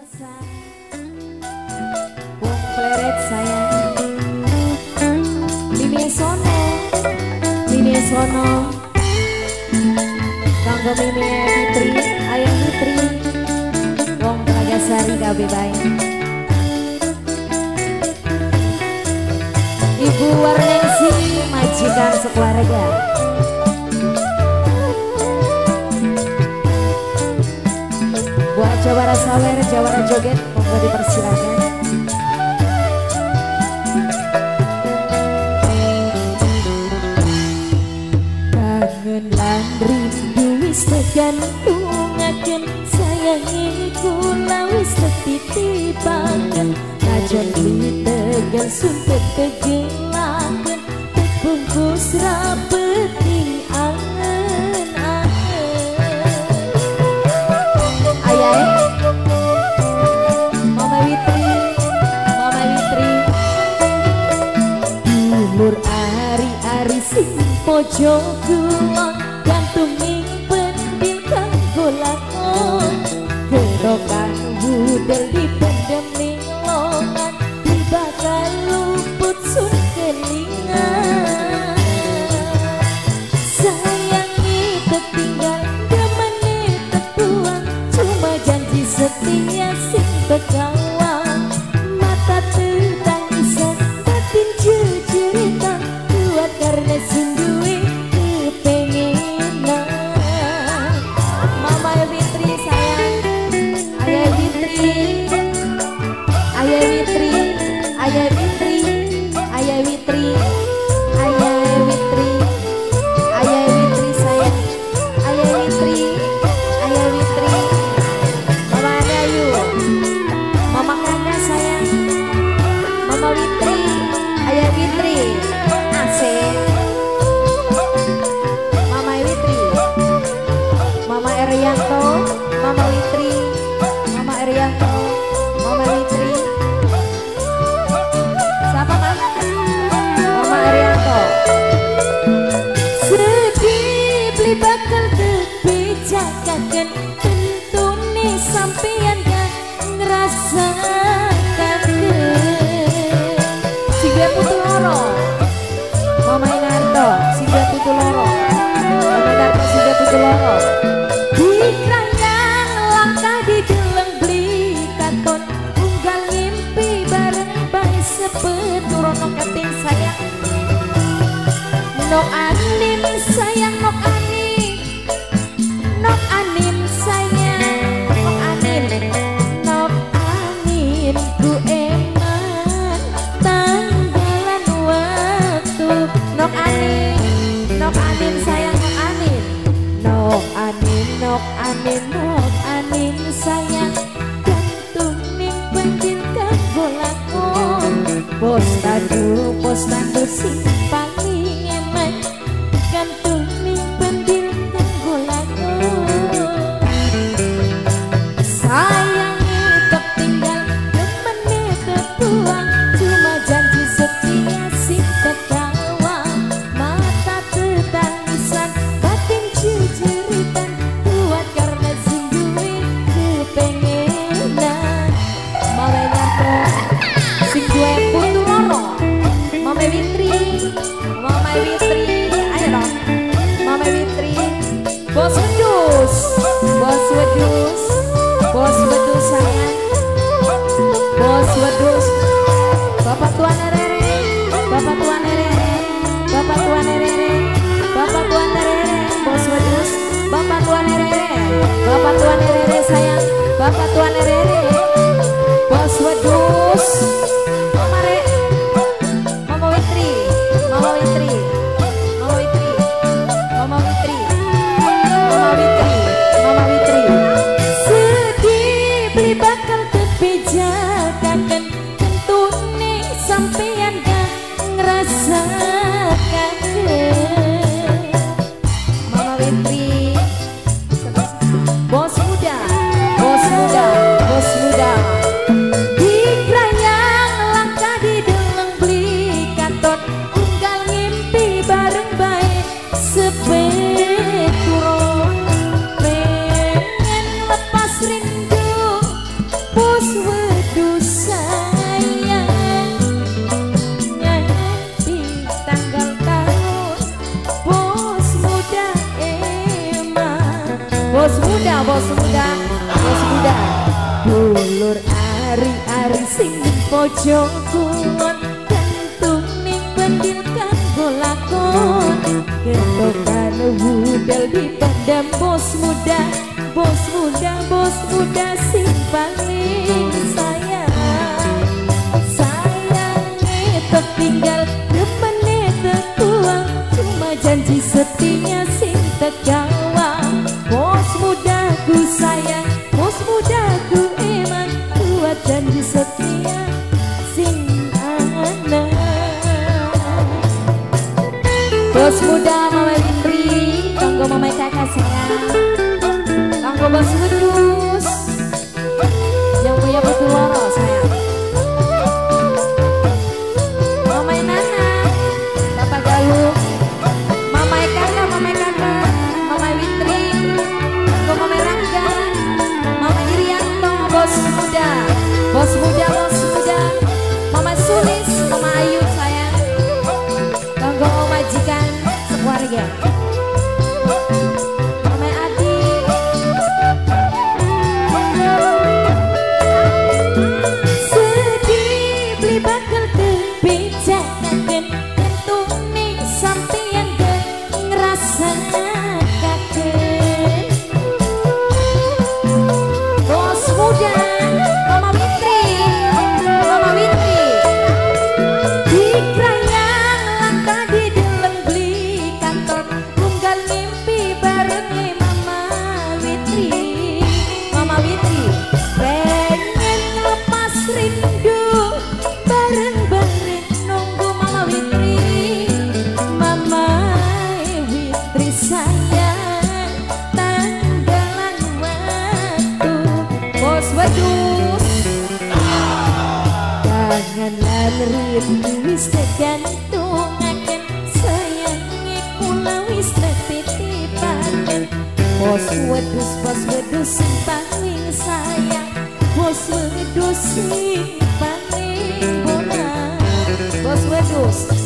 San Wong pleret sayang Mimi Sono Kanggo Mimi Fitri Ayah Fitri Wong Telagasari kabeh bae Ibu Warnesi majikan sekeluarga buat Jawara Sawer, Jawara Joget, monggo dipersilakan. Kangen lan rindu wis tegantungaken sayangi kula wis tetitipaken najan ditegal suntet tegelaken bungkus rapeting angen-angen ayae Mama Witri umur ari-ari sing pojok kulon gantunging pentil kanggo lakon gerokan budel dipendem ning longan dibakal luput sun kelingan sayangi tertinggal demene terbuang cuma janji setia sing berkawan mata tertangisan batin jejeritan kuat karena sindui kepengenan Mama Witri sayang Ayah Witri Ayah Witri Ayah Witri Ayah Witri Ayah Witri Ayah Witri sayang Ayah Witri Ayah Witri Mama Adayu Mama Kakak sayang Mama Witri Ayah Witri asik Mama Witri Mama Erianto Mama Witri Mama Erianto Mama Witri siapa Mas? Mama Erianto sedih beli bakal kebijakan tentune sampeyan gak ngerasakan Siga Putu Loro Mama Inarto Siga Putu Loro Mama Inarto Siga Putu Loro di kerajaan langkah di geleng beli katon unggal ngimpi bareng bae sepeturono kating sayang nok anin sayang nok anin nok anin sayang nok anin ku eman tanggalan waktu nok anin sayang nok anin sayang gantung ning pentil kanggo lakon pos tandu sing paling eman gantung ning pentil kanggo lakon sayangi tertinggal demene terbuang cuma janji setia sing terkawang mata tertangisan batin jejeritan kuat karena sindui kepengenan Mama Nyanto sing duwe putu loro Mama Witri ayo dong Mama Witri bos wedus sayang bos wedus Bapak Tuan Rere Bapak Tuan Rere bos wedus Bapak Tuan Rere sayang Bapak Tuan Rere bos wedus Mama Witri sedih beli bakal kebijakan tentune sampeyan gak ngerasakan Mama Witri bos muda di kerajaan bos wedus sayang nganti tanggal tahun bos muda emang bos muda dulur ari-ari sing pojok kulon gantung ning pendil kanggo lakon ketokan budal dipendam bos muda sing paling sayang tertinggal demene tertuang cuma janji setia sing tergawang bos mudaku sayang bos mudaku emang buat janji setia sing ana bos muda mama Indri tonggo mama kakak sayang tonggo bos wedus yang punya betul loro sayang mama Nana bapak Galuh mama kakak mama Witri tonggo mama Rangga mama Irianto bos muda mama Sulis mama Ayu sayang tonggo majikan sekeluarga mama Adi sedih beli bakal kebijakan tentu nih sampeyan ngerasa kaget bos muda mama Witri dikrayang langkah di dalam beli kantor tunggal mimpi bareng mama Witri pengen lepas rindu bareng-bareng nunggu mama Witri sayang tanggalan waktu bos wedus janganlah rindu wis tergantungaken sayangi kula wis titipane bos wedus sing paling sayang bos wedus sing paling bola bos wedus